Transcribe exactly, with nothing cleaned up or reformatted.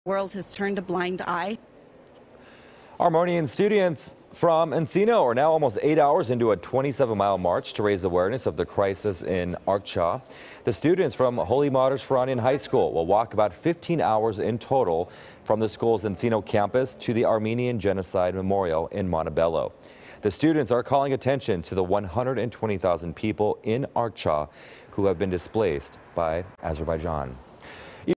world has turned a blind eye. Armenian students from Encino are now almost eight hours into a twenty-seven mile march to raise awareness of the crisis in Artsakh. The students from Holy Martyrs Ferrahian High School will walk about fifteen hours in total from the school's Encino campus to the Armenian Genocide Memorial in Montebello. The students are calling attention to the one hundred twenty thousand people in Artsakh who have been displaced by Azerbaijan.